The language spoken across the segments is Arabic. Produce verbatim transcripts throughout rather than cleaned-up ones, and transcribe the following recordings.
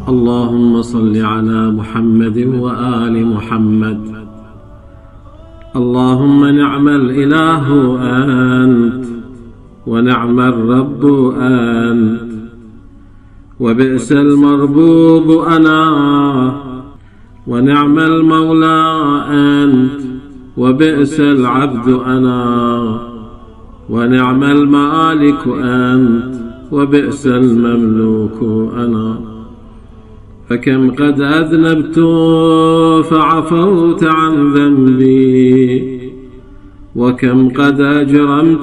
اللهم صل على محمد وآل محمد. اللهم نعم الإله أنت، ونعم الرب أنت، وبئس المربوب أنا، ونعم المولى أنت، وبئس العبد أنا، ونعم المالك أنت، وبئس المملوك أنا. فكم قد أذنبت فعفوت عن ذنبي، وكم قد أجرمت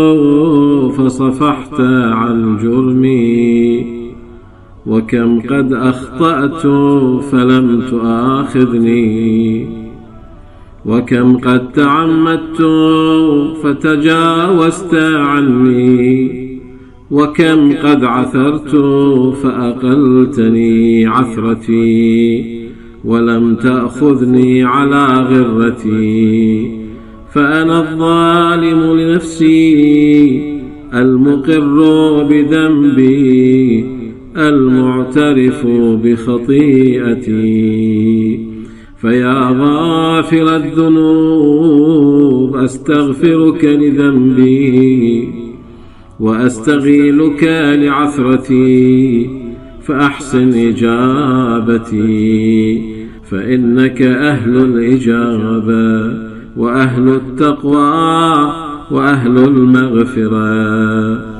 فصفحت عن جرمي، وكم قد أخطأت فلم تؤاخذني، وكم قد تعمدت فتجاوزت عني، وكم قد عثرت فأقلتني عثرتي، ولم تأخذني على غرتي. فأنا الظالم لنفسي، المقر بذنبي، المعترف بخطيئتي. فيا غافر الذنوب أستغفرك لذنبي، وأستغيلك لعثرتي، فأحسن إجابتي، فإنك أهل الإجابة، وأهل التقوى، وأهل المغفرة.